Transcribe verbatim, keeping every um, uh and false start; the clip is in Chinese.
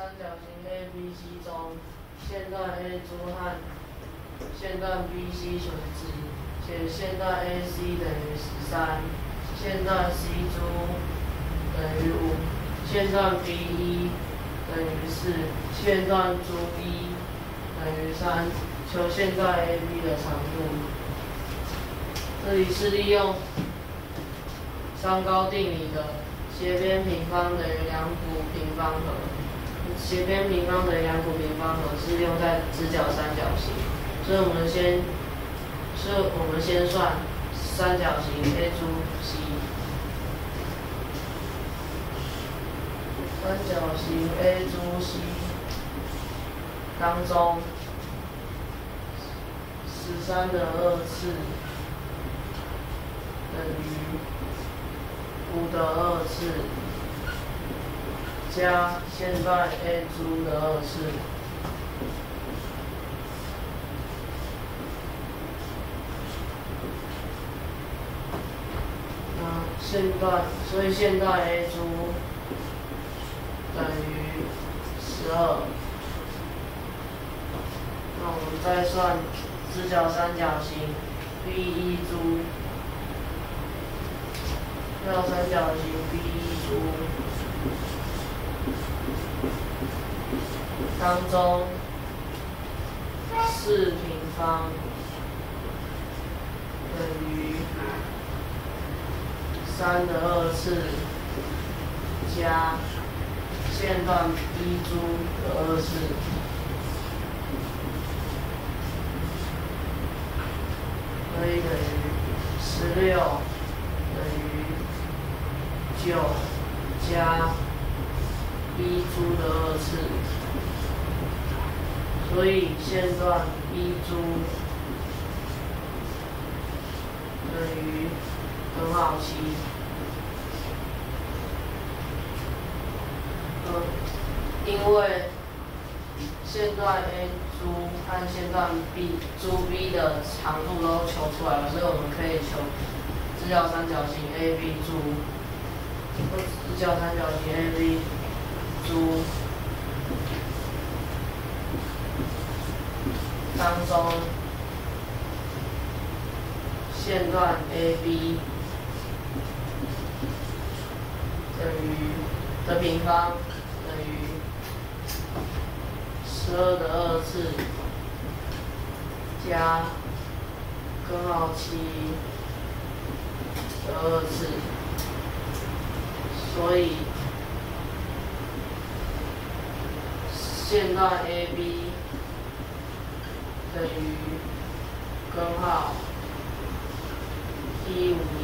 三角形 A B C 中，线段 A 珠和线段 B C 垂直，且线段 A C 等于十三，线段 C 珠等于五，线段 B 一等于四，线段珠一等于三，求线段 A B 的长度。这里是利用三高定理的斜边平方等于两股平方和。斜边平方等于两股平方和是用在直角三角形，所以我们先，所以我们先算三角形 A 珠 C。三角形 A 珠 C 当中，十三的二次等于五的二次加线段 A 珠的二次，那线段，所以线段 A 珠等于十二。那我们再算直角三角形 B 一珠，绕三角形 B 一珠当中，四平方等于三的二次加线段 B 珠的二次，所以等于十六等于九加 B 珠的二次。所以线段 B 珠等于根号七。嗯，因为线段 A 珠和线段 B 珠 B 的长度都求出来了，所以我们可以求直角三角形 A B 珠，直角三角形 A B 珠。当中，线段 A B 等于的平方等于十二的二次加根号七的二次，所以线段 A B 等于根号一五